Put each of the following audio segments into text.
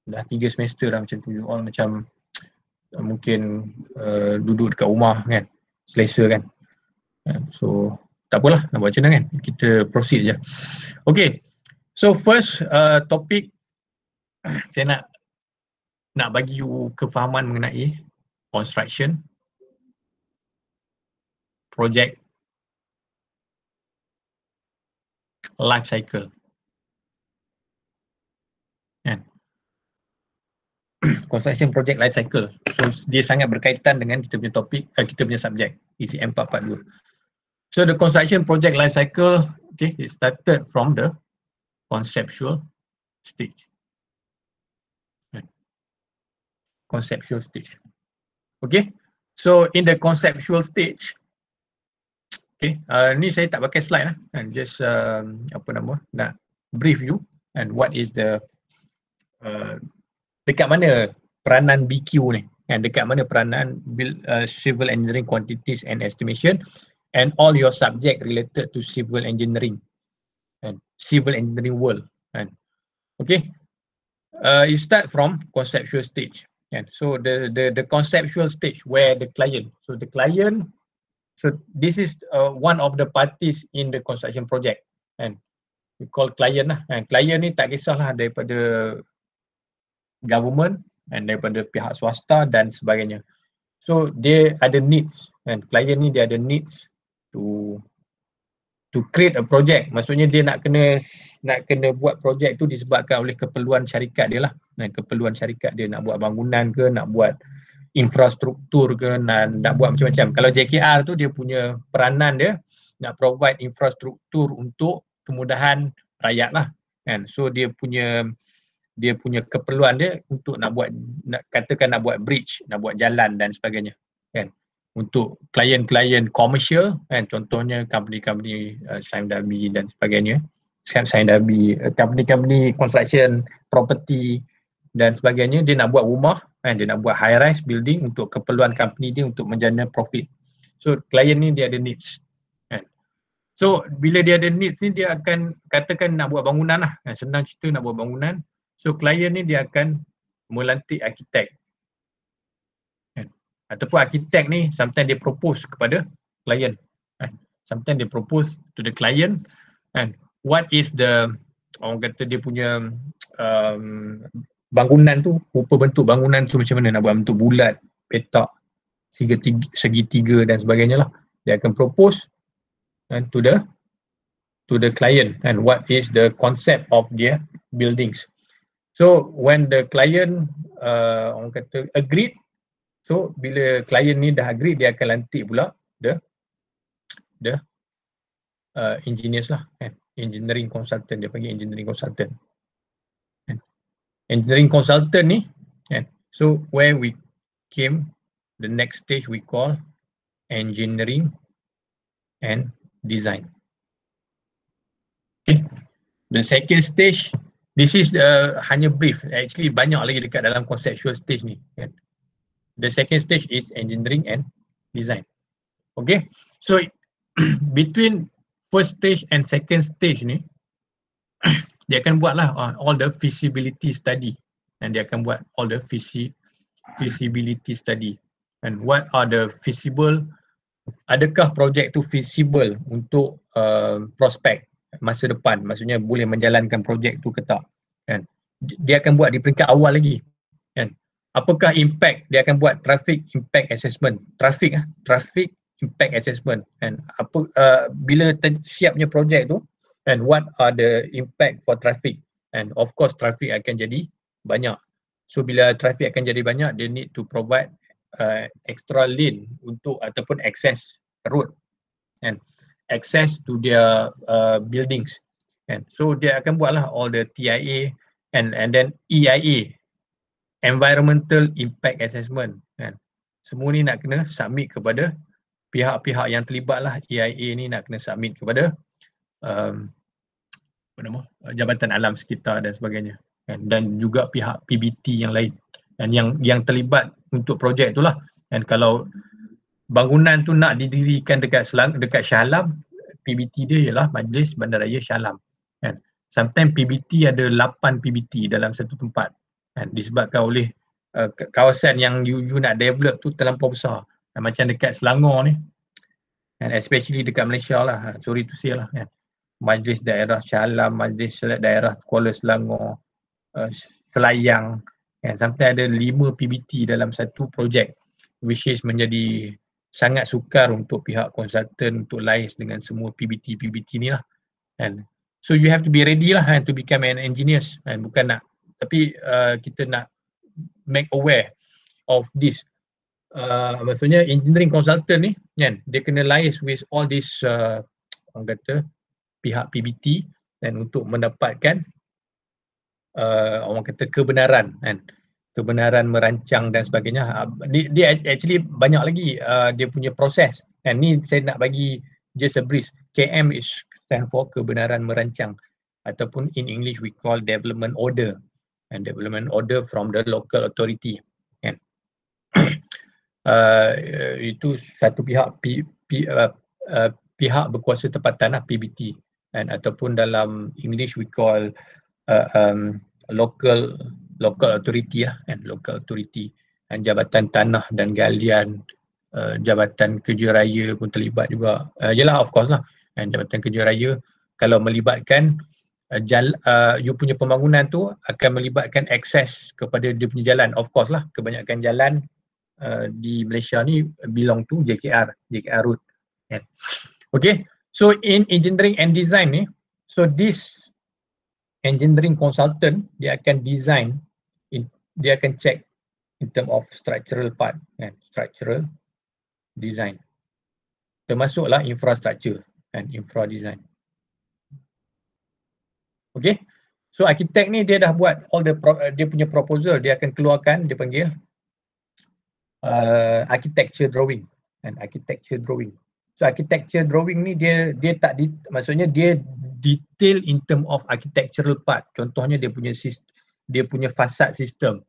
dah 3 semester dah macam tu, all macam mungkin duduk dekat rumah kan, selesa kan. So tak apalah nak buat macam mana kan, kita proceed je. Okay, so first topik saya nak bagi you kefahaman mengenai construction project life cycle. Kan? Construction project life cycle. So dia sangat berkaitan dengan kita punya topik, kita punya subjek ECM 442. So the construction project life cycle, okay, it started from the conceptual stage. Conceptual stage. Okay, so in the conceptual stage, okay, ni saya tak pakai slide lah, and just nak brief you and what is the dekat mana peranan BQ ni, and dekat mana peranan civil engineering quantities and estimation and all your subject related to civil engineering and civil engineering world. And okay, you start from conceptual stage. And so the conceptual stage where the client, so this is one of the parties in the construction project, and we call client lah. And client ni tak kisahlah daripada government and daripada pihak swasta dan sebagainya. So dia ada needs, and client ni dia ada needs to create a project. Maksudnya dia nak kena buat projek tu disebabkan oleh keperluan syarikat dia lah. Dan keperluan syarikat dia nak buat bangunan ke, nak buat infrastruktur ke, nak buat macam-macam. Kalau JKR tu dia punya peranan dia nak provide infrastruktur untuk kemudahan rakyat lah. Kan? So dia punya keperluan dia untuk nak buat bridge, nak buat jalan dan sebagainya, kan, untuk klien-klien komersial, kan, contohnya company-company Sime Darby dan sebagainya, Sime Darby, company-company construction property dan sebagainya. Dia nak buat rumah, kan, dia nak buat high rise building untuk keperluan company dia untuk menjana profit. So klien ni dia ada needs, kan. So bila dia ada needs ni, dia akan katakan nak buat bangunan lah, kan, senang cerita nak buat bangunan. So klien ni dia akan melantik arkitek, kan? Ataupun arkitek ni sometimes dia propose kepada klien, kan? Sometimes dia propose to the client, and what is the, orang kata dia punya bangunan tu, rupa bentuk bangunan tu macam mana, nak buat bentuk bulat, petak, segitiga dan sebagainya lah. Dia akan propose, and to the client, and what is the concept of their buildings. So when the client orang kata agreed, so bila client ni dah agree, dia akan lantik pula the engineers lah, kan? Engineering consultant, dia panggil engineering consultant, kan? Engineering consultant ni, kan? So where we came, the next stage we call engineering and design. Okay, the second stage, this is hanya brief, actually banyak lagi dekat dalam conceptual stage ni, kan? The second stage is engineering and design. Okay, so between first stage and second stage ni, dia akan buatlah all the feasibility study, and dia akan buat all the feasibility study, and what are the feasible, adakah projek tu feasible untuk prospek masa depan, maksudnya boleh menjalankan projek tu ke tak, kan? Dia akan buat di peringkat awal lagi, kan? Apakah impact, dia akan buat traffic impact assessment, traffic impact assessment, kan? Apa bila siapnya projek tu, and what are the impact for traffic, and of course traffic akan jadi banyak. So bila traffic akan jadi banyak, they need to provide extra lane untuk ataupun access road, and access to their buildings, and so dia akan buatlah all the TIA and then EIA, environmental impact assessment, kan? Semua ni nak kena submit kepada pihak-pihak yang terlibat lah. EIA ni nak kena submit kepada Jabatan Alam Sekitar dan sebagainya, kan? Dan juga pihak PBT yang lain, dan yang terlibat untuk projek itulah. Dan kalau bangunan tu nak didirikan dekat Shah Alam, PBT dia ialah Majlis Bandaraya Shah Alam, kan? Sometimes PBT ada 8 PBT dalam satu tempat, disebabkan oleh kawasan yang you nak develop tu terlampau besar. Macam dekat Selangor ni, and especially dekat Malaysia lah, sorry to say lah, Majlis Daerah Shah Alam, Majlis Daerah Kuala Selangor, Selayang, sometimes ada 5 PBT dalam satu projek, which is menjadi sangat sukar untuk pihak konsultan untuk liaise dengan semua PBT ni lah. So you have to be ready lah to become an engineer, bukan nak, tapi kita nak make aware of this. Maksudnya engineering consultant ni dia kena liaise with all this orang kata pihak PBT dan untuk mendapatkan orang kata kebenaran kebenaran merancang dan sebagainya. Dia actually banyak lagi dia punya proses. Ni saya nak bagi just a brief. KM is stand for kebenaran merancang, ataupun in English we call development order, and development order from the local authority. Itu satu pihak pihak berkuasa tempatan lah, PBT, ataupun dalam English we call local authority lah, local authority, Jabatan Tanah dan Galian, Jabatan Kerja Raya pun terlibat juga. Yelah, of course lah, Jabatan Kerja Raya kalau melibatkan you punya pembangunan tu akan melibatkan akses kepada dia punya jalan. Of course lah, kebanyakan jalan di Malaysia ni belong to JKR route. Okay, so in engineering and design ni, so this engineering consultant dia akan design, dia akan check in term of structural part, structural design, termasuklah infrastructure and infra design. Okay, so architect ni dia dah buat all the dia punya proposal, dia akan keluarkan, dia panggil architecture drawing and architecture drawing. So architecture drawing ni dia tak maksudnya dia detail in term of architectural part. Contohnya dia punya fasad sistem,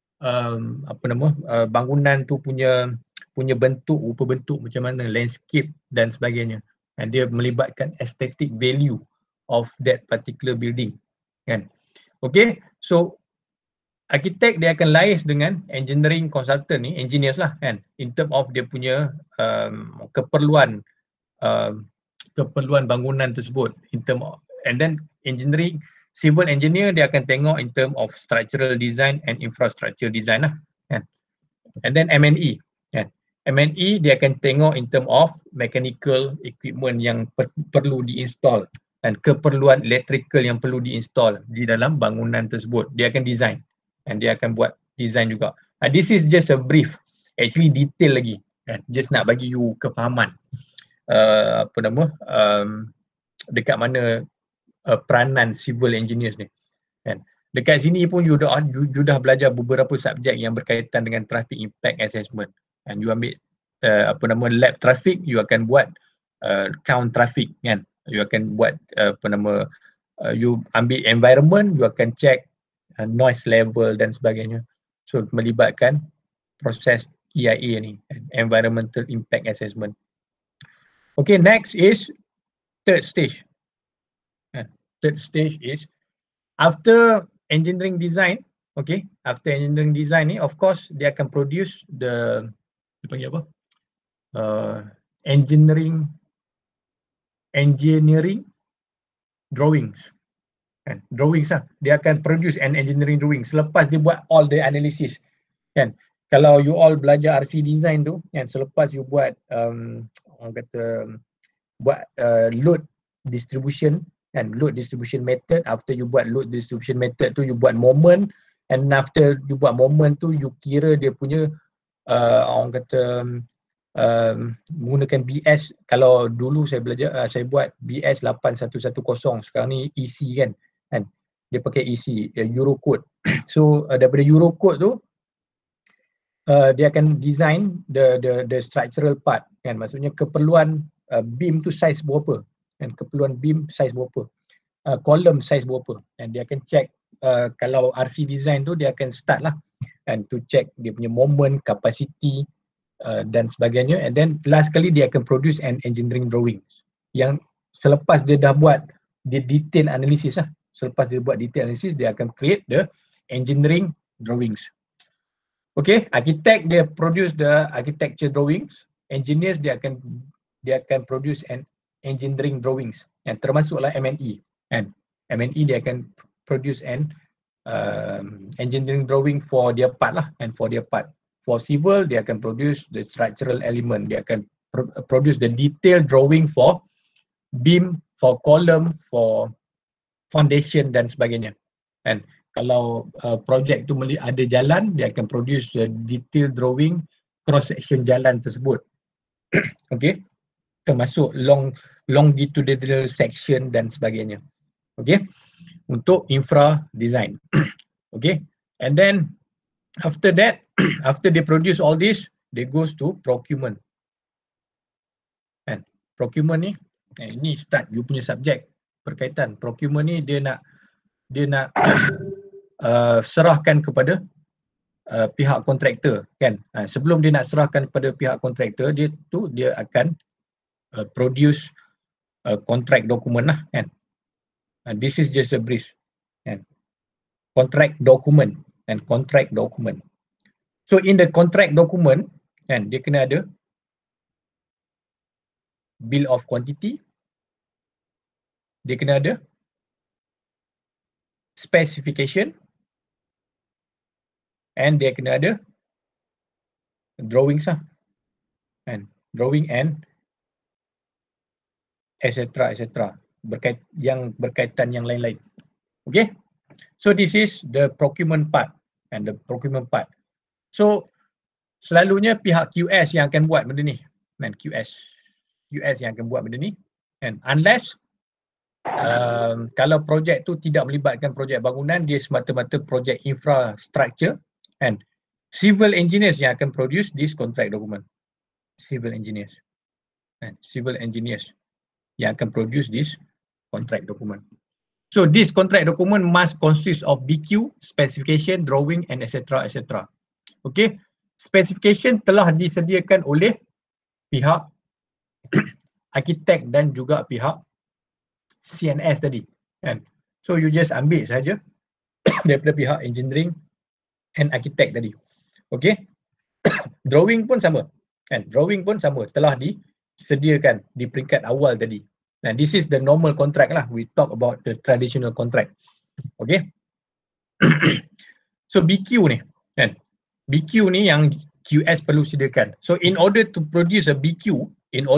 bangunan tu punya bentuk, rupa bentuk macam mana, landscape dan sebagainya. Dan dia melibatkan aesthetic value of that particular building, kan. Okay, so architect dia akan liaise dengan engineering consultant ni, engineers lah, kan, in term of dia punya keperluan bangunan tersebut, in term of, and then engineering civil engineer dia akan tengok in term of structural design and infrastructure design lah, kan. And then M&E, kan, M&E dia akan tengok in term of mechanical equipment yang perlu diinstal dan keperluan electrical yang perlu diinstal di dalam bangunan tersebut. Dia akan design dan dia akan buat design juga. This is just a brief, actually detail lagi, kan? Just nak bagi you kefahaman dekat mana peranan civil engineers ni, kan. Dekat sini pun you dah belajar beberapa subjek yang berkaitan dengan traffic impact assessment, and you ambil lab traffic, you akan buat count traffic, kan. You akan buat you ambil environment, you akan check noise level dan sebagainya. So melibatkan proses EIA ni, environmental impact assessment. Okay, next is third stage. Third stage is after engineering design. Okay, after engineering design ni, of course dia akan produce the engineering drawings, kan, drawings lah. Dia akan produce an engineering drawing selepas dia buat all the analysis, kan. Kalau you all belajar RC design tu, kan, selepas you buat orang kata buat load distribution, kan, load distribution method, after you buat load distribution method tu, you buat moment, and after you buat moment tu, you kira dia punya orang kata menggunakan BS. Kalau dulu saya belajar, saya buat BS 8110, sekarang ni EC, kan, dia pakai EC, Eurocode. So daripada Eurocode tu dia akan design the structural part, kan, maksudnya keperluan beam tu size berapa, kan, keperluan beam size berapa, column size berapa, dan dia akan check. Kalau RC design tu dia akan start lah, kan, to check dia punya moment, capacity dan sebagainya, and then last kali dia akan produce an engineering drawing yang selepas dia dah buat dia detail analysis lah. Selepas dia buat detail analysis, dia akan create the engineering drawings. Okay, architect dia produce the architecture drawings, engineers dia akan produce an engineering drawings, and termasuklah M&E, and M&E dia akan produce an engineering drawing for their part lah, and for their part. For civil dia akan produce the structural element, dia akan produce the detailed drawing for beam, for column, for foundation dan sebagainya. And kalau projek tu ada jalan, dia akan produce a detailed drawing cross section jalan tersebut. Okay, termasuk longitudinal section dan sebagainya. Okay, untuk infra design. Okay, and then after that, after they produce all this, they goes to procurement. And procurement ni, ini start you punya subjek berkaitan. Procurement ni dia nak serahkan kepada pihak kontraktor, kan. Sebelum dia nak serahkan kepada pihak kontraktor, dia akan produce contract document lah, kan. This is just a brief, kan. Contract document and contract document. So in the contract document, kan, dia kena ada bill of quantity, dia kena ada specification, and dia kena ada drawings lah, and drawing and etc. yang berkaitan yang lain-lain. Okay, so this is the procurement part and the procurement part. So selalunya pihak QS yang akan buat benda ni, man, QS yang akan buat benda ni, and unless kalau projek tu tidak melibatkan projek bangunan, dia semata-mata projek infrastructure, and civil engineers yang akan produce this contract document. Civil engineers yang akan produce this contract document. So this contract document must consist of BQ, specification, drawing and etc. Okay, specification telah disediakan oleh pihak arkitek dan juga pihak CNS tadi, kan. So you just ambil saja daripada pihak engineering and architect tadi. Okay, drawing pun sama, kan. Drawing pun sama, telah disediakan di peringkat awal tadi. Nah, this is the normal contract lah. We talk about the traditional contract. Okay. So BQ ni, kan. BQ ni yang QS perlu sediakan. So in order to produce a BQ,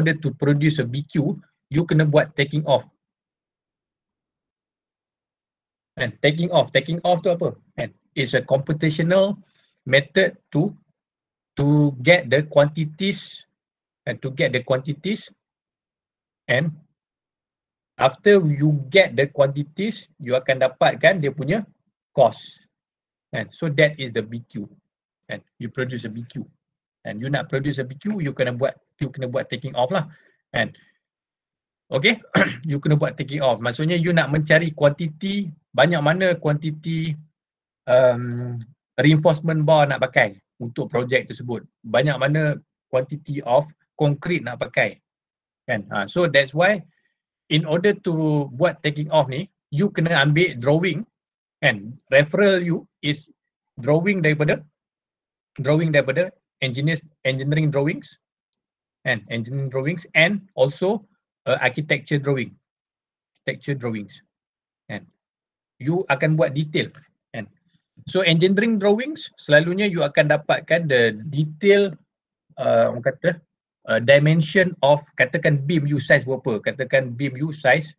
you kena buat taking off. And taking off tu apa? And it's a computational method to get the quantities, and and after you get the quantities, you akan dapatkan dia punya cost. And so that is the BQ. And you produce a BQ. And you nak produce a BQ, you kena buat taking off lah. And okay, you kena buat taking off. Maksudnya you nak mencari kuantiti, banyak mana kuantiti reinforcement bar nak pakai untuk projek tersebut. Banyak mana kuantiti of concrete nak pakai, kan. So that's why in order to buat taking off ni, you kena ambil drawing, and referral you is drawing daripada engineering drawings and also architecture drawings, and you akan buat detail, and so engineering drawings selalunya you akan dapatkan the detail orang kata dimension of, katakan beam U size berapa, katakan beam U size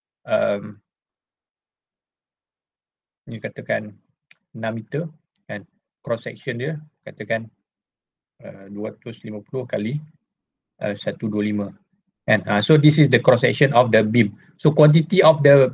ni katakan 6 meter, kan, cross section dia katakan 250 kali 125, kan. So this is the cross section of the beam. So quantity of the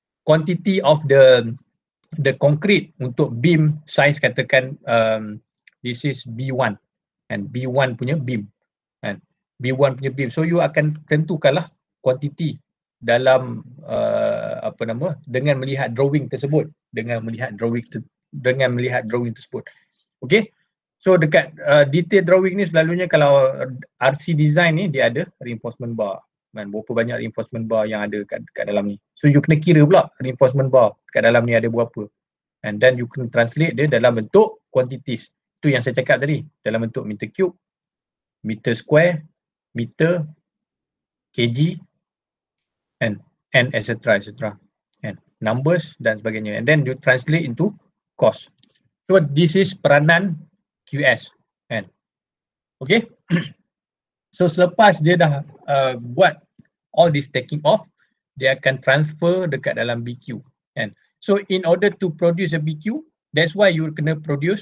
concrete untuk beam size katakan this is B1, and B1 punya beam, kan, B1 punya beam. So you akan tentukanlah quantity dalam dengan melihat drawing tersebut, dengan melihat drawing tersebut. Okay, so dekat detail drawing ni selalunya kalau RC design ni dia ada reinforcement bar, kan, berapa banyak reinforcement bar yang ada kat dalam ni. So you kena kira pula reinforcement bar kat dalam ni ada berapa, and then you can translate dia dalam bentuk quantities. Itu yang saya cakap tadi, dalam bentuk meter cube, meter square, meter, kg, and etc. and numbers dan sebagainya, and then you translate into cost. So this is peranan QS, kan? Okay. So selepas dia dah buat all this taking off, dia akan transfer dekat dalam BQ, kan? So in order to produce a BQ, that's why you kena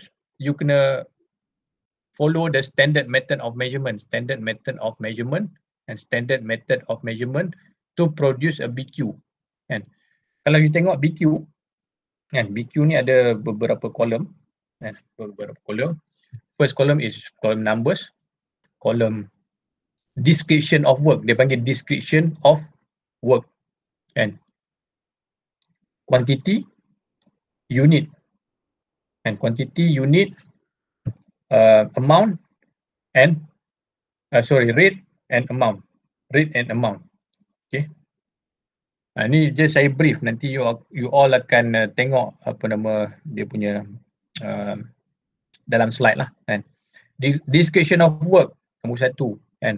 follow the standard method of measurement, and standard method of measurement to produce a BQ, kan? Kalau you tengok BQ, kan, BQ ni ada beberapa kolom, kan, beberapa kolom. First column is column numbers, column description of work, dia panggil description of work, and quantity, unit, and quantity, unit, amount, and rate and amount, okay. Ni just saya brief, nanti you all akan tengok apa nama dia punya dalam slide lah, kan. Description of work nombor 1, kan.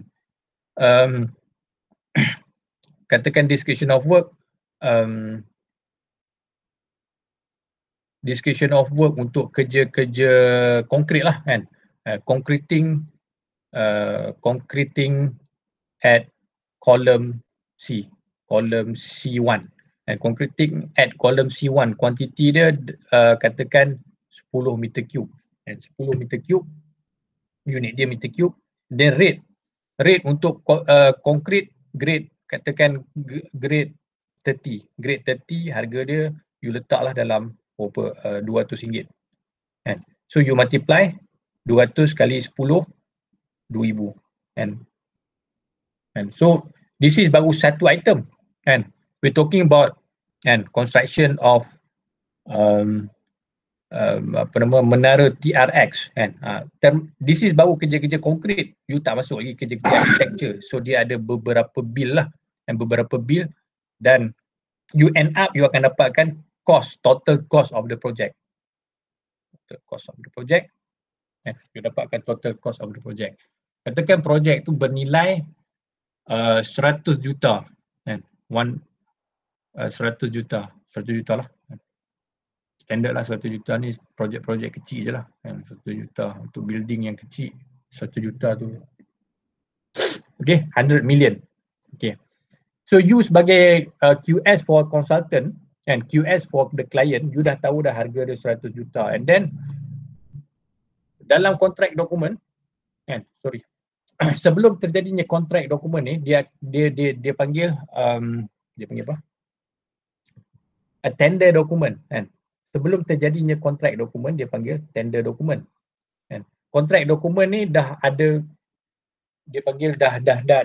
Katakan description of work, description of work untuk kerja-kerja konkret lah, kan. Concreting at column C, column C1, and concreting at column C1, quantity dia katakan 10 meter cube, and 10 meter cube, unit dia meter cube. Then rate untuk concrete grade, katakan grade 30, harga dia you letaklah dalam RM200, kan. So you multiply 200 kali 10, 2000, kan. And so this is baru satu item, kan. We're talking about, kan, construction of menara TRX, kan. This is baru kerja-kerja konkret, you tak masuk lagi kerja-kerja architecture. So dia ada beberapa bill lah, dan beberapa bill, dan you end up you akan dapatkan total cost of the project. You dapatkan total cost of the project. Katakan projek tu bernilai 100 juta, kan. 100 juta lah. Standard lah 100 juta ni, projek-projek kecil je lah, kan. 100 juta untuk building yang kecil, 100 juta tu. Okay, 100 million. Okay. So you sebagai QS for consultant, and QS for the client, you dah tahu dah harga dia 100 juta. And then dalam kontrak dokumen, kan, sebelum terjadinya kontrak dokumen ni, dia panggil apa? A tender dokumen, kan. Sebelum terjadinya kontrak dokumen, dia panggil tender dokumen, kan. Kontrak dokumen ni dah ada, dia panggil dah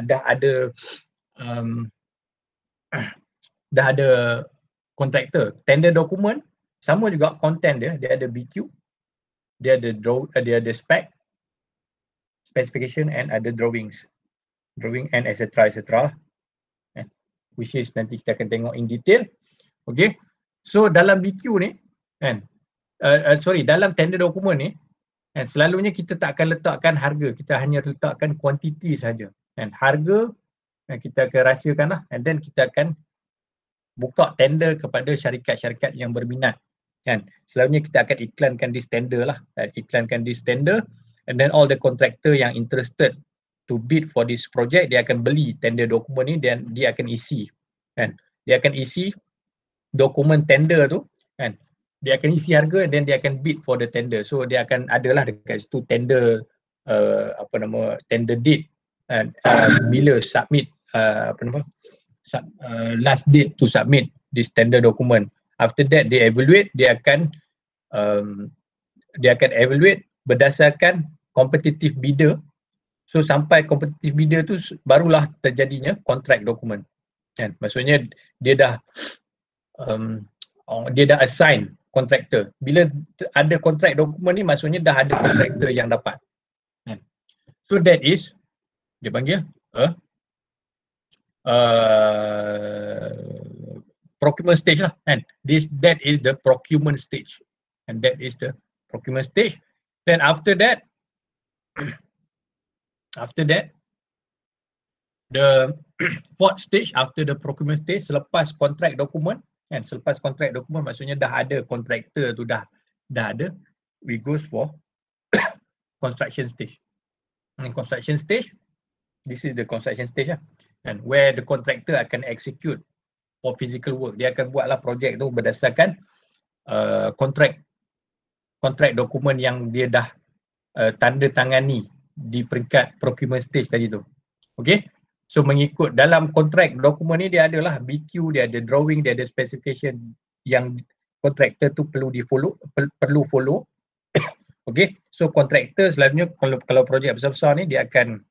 ada kontraktor. Tender dokumen sama juga content dia ada BQ, dia ada spec, specification, and ada drawing and etc, which is nanti kita akan tengok in detail. Okay, so dalam BQ ni, kan, dalam tender dokumen ni, kan, selalunya kita tak akan letakkan harga, kita hanya letakkan kuantiti saja, kan. Harga kita akan rahsiakan lah, and then kita akan buka tender kepada syarikat-syarikat yang berminat, kan. Selalunya kita akan iklankan this tender lah, and then all the contractor yang interested to bid for this project, dia akan beli tender dokumen ni, dan dia akan isi, kan. Dia akan isi dokumen tender tu, kan. Dia akan isi harga, dan dia akan bid for the tender. So dia akan adalah dekat situ tender tender date, bila submit last date to submit this tender document. After that they evaluate, dia akan evaluate berdasarkan competitive bidder. So sampai competitive bidder tu barulah terjadinya kontrak dokumen, kan. Maksudnya dia dah assign kontraktor. Bila ada kontrak dokumen ni, maksudnya dah ada kontraktor yang dapat, kan. So that is, dia panggil procurement stage lah, kan. That is the procurement stage. and that is the procurement stage. Then after that, the fourth stage after the procurement stage, selepas kontrak dokumen, kan, selepas kontrak dokumen maksudnya dah ada kontraktor tu, dah ada, we goes for construction stage. And construction stage, this is the construction stage lah, and where the contractor akan execute for physical work. Dia akan buatlah projek tu berdasarkan kontrak dokumen yang dia dah tanda tangani di peringkat procurement stage tadi tu. Okay, so mengikut dalam kontrak dokumen ni dia adalah BQ, dia ada drawing, dia ada specification yang kontraktor tu perlu follow. Okay, so kontraktor selalunya kalau projek besar-besar ni dia akan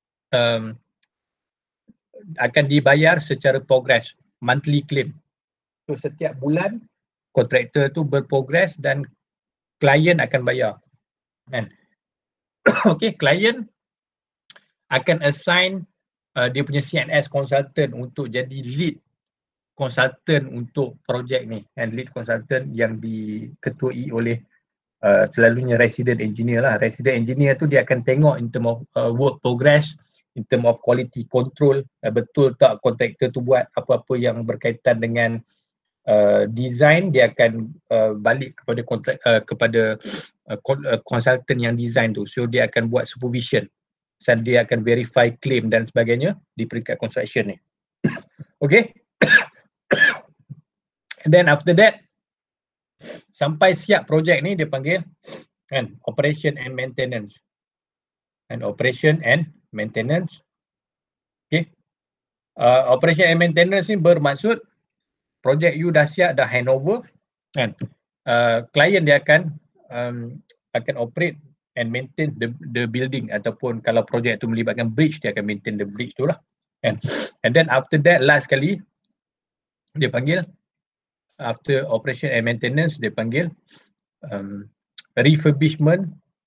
dibayar secara progress, monthly claim. So setiap bulan kontraktor tu berprogres dan klien akan bayar, kan? Okay, klien akan assign dia punya CNS consultant untuk jadi lead consultant untuk projek ni, and lead consultant yang diketuai oleh selalunya resident engineer lah. Resident engineer tu dia akan tengok in term of work progress, in term of quality control, betul tak kontraktor tu buat apa-apa yang berkaitan dengan design, dia akan balik kepada consultant yang design tu. So dia akan buat supervision, dan dia akan verify claim dan sebagainya di peringkat construction ni. Okay. And then after that, sampai siap projek ni dia panggil kan operation and maintenance. And operation and maintenance. Okay. Operation and maintenance ni bermaksud projek you dah siap, dah handover, kan? Klien dia akan operate and maintain the building, ataupun kalau projek tu melibatkan bridge, dia akan maintain the bridge tu lah, kan? And then after that, last kali dia panggil, after operation and maintenance, dia panggil refurbishment,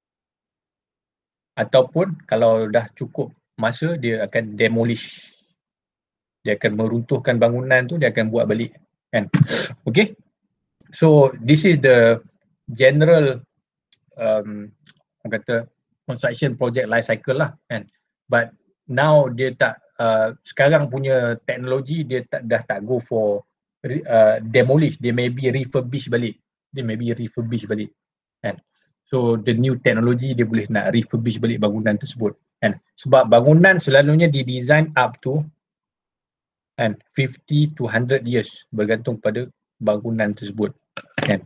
ataupun kalau dah cukup masa dia akan demolish. Dia akan meruntuhkan bangunan tu, dia akan buat balik, kan? Okay, so this is the general kata construction project life cycle lah, kan? But now dia tak sekarang punya teknologi dia dah tak go for demolish, dia maybe refurbish balik, kan? So the new technology dia boleh nak refurbish balik bangunan tersebut, kan? Sebab bangunan selalunya didesign up to and 50 to 100 years, bergantung pada bangunan tersebut, kan?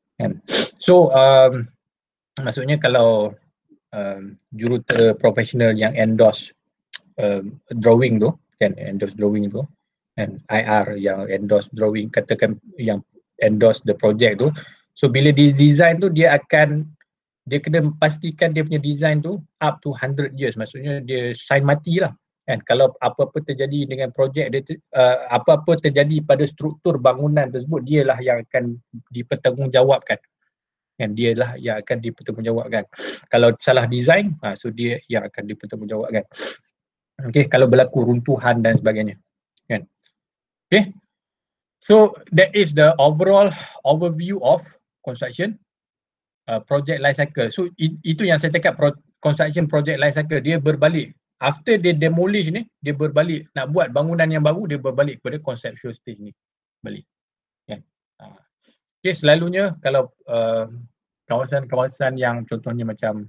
So maksudnya kalau jurutera profesional yang endorse drawing tu, kan, endorse drawing tu, and IR yang endorse drawing, katakan yang endorse the project tu, so bila dia design tu dia kena pastikan dia punya design tu up to 100 years, maksudnya dia sign mati lah, kan? Kalau apa-apa terjadi dengan projek dia, apa-apa terjadi pada struktur bangunan tersebut, dialah yang akan dipertanggungjawabkan, kan? Dialah yang akan dipertanggungjawabkan. Kalau salah design, so dia yang akan dipertanggungjawabkan. Okay, kalau berlaku runtuhan dan sebagainya, kan? Okay, so that is the overall overview of construction project life cycle. So itu yang saya cakap, construction project life cycle dia berbalik. After dia demolish ni, dia berbalik nak buat bangunan yang baru, dia berbalik kepada conceptual stage ni balik, kan? Okay, selalunya kalau kawasan-kawasan yang contohnya macam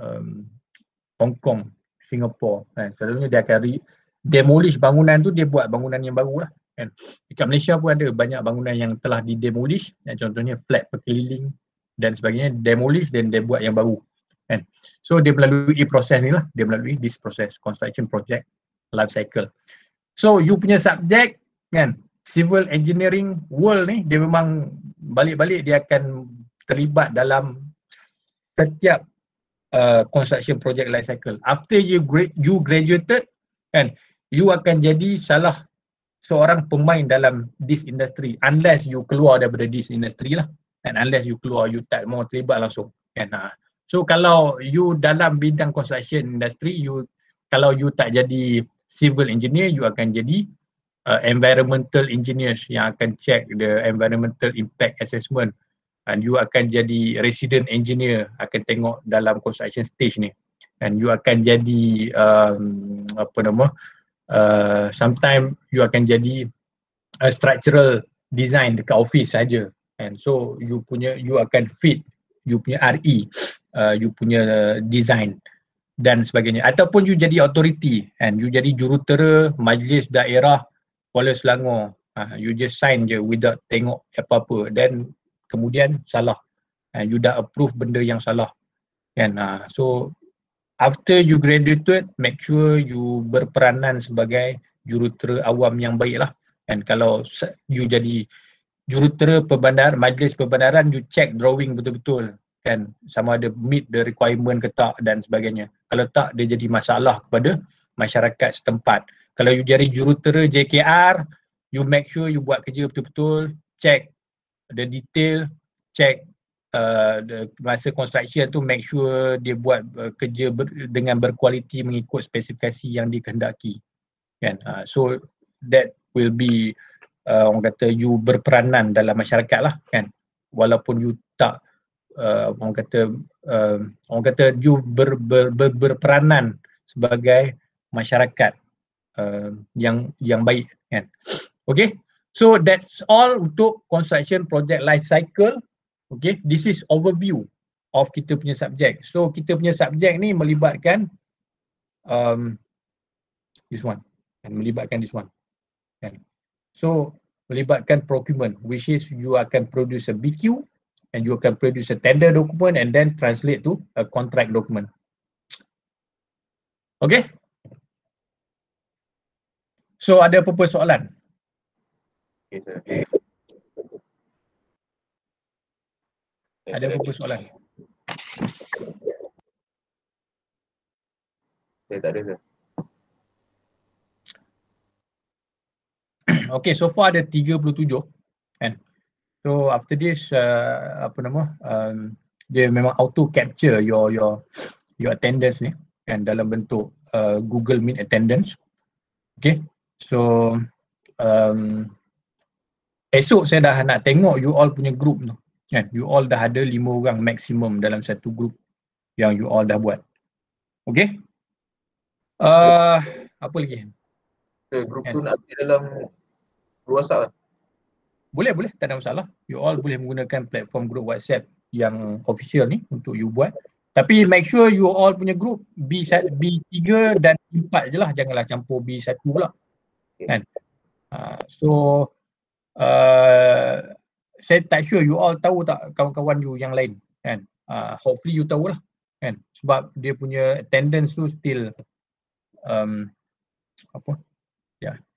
Hong Kong, Singapore, kan, selalunya dia akan demolish bangunan tu, dia buat bangunan yang baru lah, kan? Dekat Malaysia pun ada banyak bangunan yang telah didemolish, contohnya flat berkeliling dan sebagainya, demolish dan dia buat yang baru, kan? So dia melalui proses ni lah, dia melalui this process, construction project life cycle. So you punya subjek, kan, civil engineering world ni, dia memang balik-balik dia akan terlibat dalam setiap construction project life cycle. After you graduated, kan, you akan jadi salah seorang pemain dalam this industry, unless you keluar daripada this industry lah, and unless you keluar, you tak mau terlibat langsung, kan? So kalau you dalam bidang construction industry, kalau you tak jadi civil engineer, you akan jadi environmental engineers yang akan check the environmental impact assessment, and you akan jadi resident engineer, akan tengok dalam construction stage ni, and you akan jadi sometimes you akan jadi structural design dekat office saja, and so you akan fit you punya RE, you punya design dan sebagainya, ataupun you jadi authority and you jadi jurutera Majlis Daerah Kuala Selangor, you just sign je without tengok apa-apa, then kemudian salah, you dah approve benda yang salah kan. So after you graduated, make sure you berperanan sebagai jurutera awam yang baik lah. And kalau you jadi jurutera majlis perbandaran, you check drawing betul-betul kan, sama ada meet the requirement ke tak dan sebagainya. Kalau tak, dia jadi masalah kepada masyarakat setempat. Kalau you jadi jurutera JKR, you make sure you buat kerja betul-betul, check the detail, check masa construction tu, make sure dia buat kerja dengan berkualiti mengikut spesifikasi yang dikehendaki kan. So that will be orang kata you berperanan dalam masyarakat lah kan, walaupun you tak orang kata you berperanan sebagai masyarakat yang baik kan. Okay, so that's all untuk construction project life cycle. Okay, this is overview of kita punya subjek. So kita punya subjek ni melibatkan this one, and melibatkan this one. Okay. So melibatkan procurement, which is you akan produce a BQ and you akan produce a tender document and then translate to a contract document. Okay. So ada apa-apa soalan? Okay, sir. Ada apa-apa soalan? Saya tak ada, sir. Okay, so far ada 37 kan. So after this dia memang auto capture your attendance ni kan, dalam bentuk Google Meet attendance. Okay, so esok saya dah nak tengok you all punya group tu kan. You all dah ada 5 orang maksimum dalam satu group yang you all dah buat. Okay, apa lagi? Group tu nak ambil dalam WhatsApp. Boleh, tak ada masalah. You all boleh menggunakan platform group WhatsApp yang official ni untuk you buat. Tapi make sure you all punya group B3 dan B4 je lah, janganlah campur B1 pula. Kan? So saya tak sure you all tahu tak kawan-kawan you yang lain kan. Hopefully you tahulah kan, sebab dia punya attendance tu still